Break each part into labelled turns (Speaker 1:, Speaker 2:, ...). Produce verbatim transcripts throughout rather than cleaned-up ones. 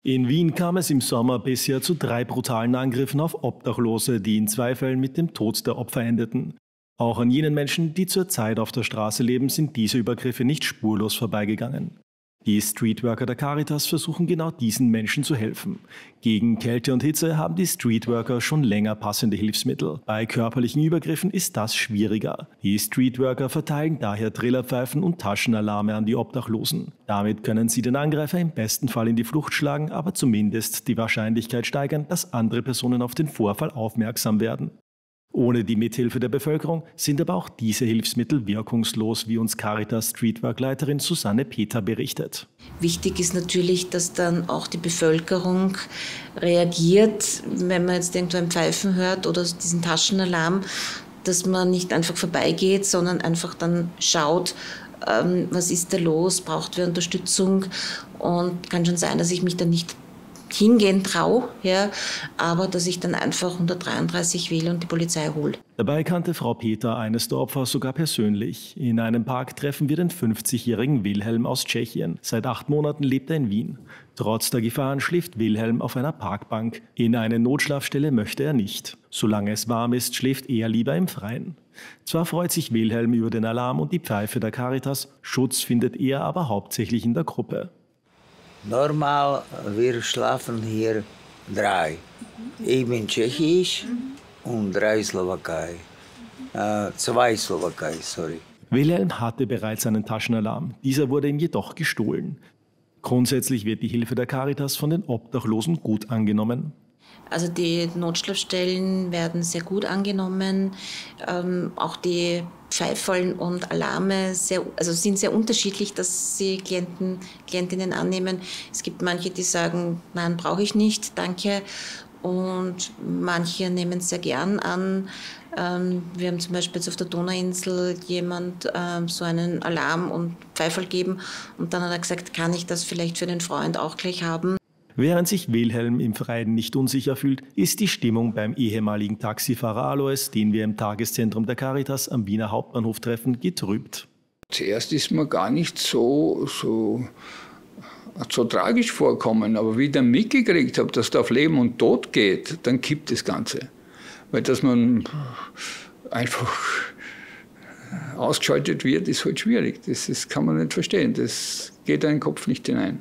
Speaker 1: In Wien kam es im Sommer bisher zu drei brutalen Angriffen auf Obdachlose, die in zwei Fällen mit dem Tod der Opfer endeten. Auch an jenen Menschen, die zurzeit auf der Straße leben, sind diese Übergriffe nicht spurlos vorbeigegangen. Die Streetworker der Caritas versuchen genau diesen Menschen zu helfen. Gegen Kälte und Hitze haben die Streetworker schon länger passende Hilfsmittel. Bei körperlichen Übergriffen ist das schwieriger. Die Streetworker verteilen daher Trillerpfeifen und Taschenalarme an die Obdachlosen. Damit können sie den Angreifer im besten Fall in die Flucht schlagen, aber zumindest die Wahrscheinlichkeit steigern, dass andere Personen auf den Vorfall aufmerksam werden. Ohne die Mithilfe der Bevölkerung sind aber auch diese Hilfsmittel wirkungslos, wie uns Caritas Streetwork-Leiterin Susanne Peter berichtet.
Speaker 2: Wichtig ist natürlich, dass dann auch die Bevölkerung reagiert, wenn man jetzt irgendwo ein Pfeifen hört oder diesen Taschenalarm, dass man nicht einfach vorbeigeht, sondern einfach dann schaut, ähm, was ist da los, braucht wer Unterstützung, und kann schon sein, dass ich mich dann nicht hingehen traue, ja, aber dass ich dann einfach hundertdreiunddreißig wähle und die Polizei hole.
Speaker 1: Dabei kannte Frau Peter eines der Opfer sogar persönlich. In einem Park treffen wir den fünfzigjährigen Wilhelm aus Tschechien. Seit acht Monaten lebt er in Wien. Trotz der Gefahren schläft Wilhelm auf einer Parkbank. In eine Notschlafstelle möchte er nicht. Solange es warm ist, schläft er lieber im Freien. Zwar freut sich Wilhelm über den Alarm und die Pfeife der Caritas, Schutz findet er aber hauptsächlich in der Gruppe.
Speaker 3: Normal, wir schlafen hier drei. Ich bin Tschechisch und drei Slowakei. Äh, zwei Slowakei, sorry.
Speaker 1: Wilhelm hatte bereits einen Taschenalarm. Dieser wurde ihm jedoch gestohlen. Grundsätzlich wird die Hilfe der Caritas von den Obdachlosen gut angenommen.
Speaker 2: Also die Notschlafstellen werden sehr gut angenommen. Ähm, auch die Pfeifeln und Alarme sehr, also sind sehr unterschiedlich, dass sie Klienten, Klientinnen annehmen. Es gibt manche, die sagen, nein, brauche ich nicht, danke. Und manche nehmen es sehr gern an. Ähm, wir haben zum Beispiel jetzt auf der Donauinsel jemand ähm, so einen Alarm und Pfeifel gegeben. Und dann hat er gesagt, kann ich das vielleicht für den Freund auch gleich haben?
Speaker 1: Während sich Wilhelm im Freien nicht unsicher fühlt, ist die Stimmung beim ehemaligen Taxifahrer Alois, den wir im Tageszentrum der Caritas am Wiener Hauptbahnhof treffen, getrübt.
Speaker 4: Zuerst ist mir gar nicht so, so, so tragisch vorkommen, aber wie ich dann mitgekriegt habe, dass da auf Leben und Tod geht, dann kippt das Ganze. Weil dass man einfach ausgeschaltet wird, ist halt schwierig. Das, das kann man nicht verstehen, das geht in den Kopf nicht hinein.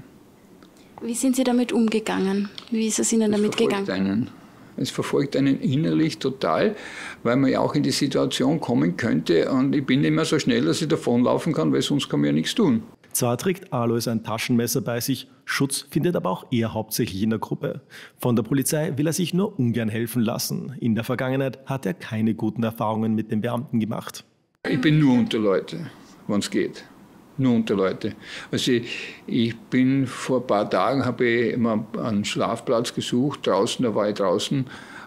Speaker 5: Wie sind Sie damit umgegangen? Wie ist es Ihnen damit
Speaker 4: es verfolgt
Speaker 5: gegangen?
Speaker 4: Einen, es verfolgt einen innerlich total, weil man ja auch in die Situation kommen könnte. Und ich bin immer so schnell, dass ich davonlaufen kann, weil sonst kann man ja nichts tun.
Speaker 1: Zwar trägt Alois ein Taschenmesser bei sich, Schutz findet aber auch er hauptsächlich in der Gruppe. Von der Polizei will er sich nur ungern helfen lassen. In der Vergangenheit hat er keine guten Erfahrungen mit den Beamten gemacht.
Speaker 4: Ich bin nur unter Leute, wenn es geht. Nur unter Leute. Also ich, ich bin vor ein paar Tagen, habe ich immer einen Schlafplatz gesucht, draußen, da war ich draußen,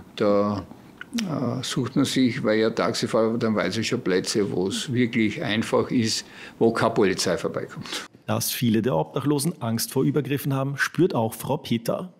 Speaker 4: da äh, sucht man sich, weil ja Taxifahrer, dann weiß ich schon Plätze, wo es wirklich einfach ist, wo keine Polizei vorbeikommt.
Speaker 1: Dass viele der Obdachlosen Angst vor Übergriffen haben, spürt auch Frau Peter.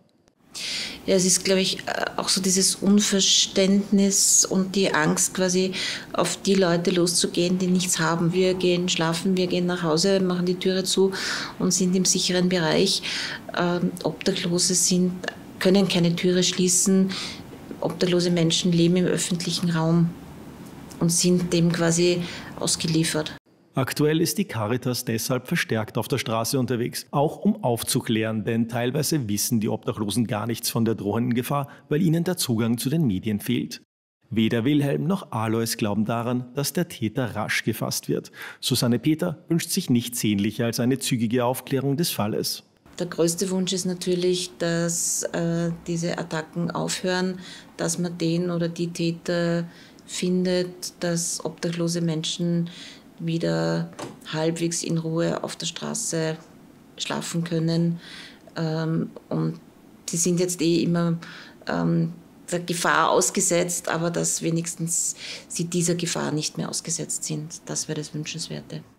Speaker 2: Ja, es ist, glaube ich, auch so dieses Unverständnis und die Angst, quasi auf die Leute loszugehen, die nichts haben. Wir gehen schlafen, wir gehen nach Hause, machen die Türe zu und sind im sicheren Bereich. Ähm, Obdachlose sind, können keine Türe schließen. Obdachlose Menschen leben im öffentlichen Raum und sind dem quasi ausgeliefert.
Speaker 1: Aktuell ist die Caritas deshalb verstärkt auf der Straße unterwegs, auch um aufzuklären, denn teilweise wissen die Obdachlosen gar nichts von der drohenden Gefahr, weil ihnen der Zugang zu den Medien fehlt. Weder Wilhelm noch Alois glauben daran, dass der Täter rasch gefasst wird. Susanne Peter wünscht sich nichts sehnlicher als eine zügige Aufklärung des Falles.
Speaker 2: Der größte Wunsch ist natürlich, dass äh, diese Attacken aufhören, dass man den oder die Täter findet, dass obdachlose Menschen wieder halbwegs in Ruhe auf der Straße schlafen können. Ähm, und sie sind jetzt eh immer ähm, der Gefahr ausgesetzt, aber dass wenigstens sie dieser Gefahr nicht mehr ausgesetzt sind. Das wäre das Wünschenswerte.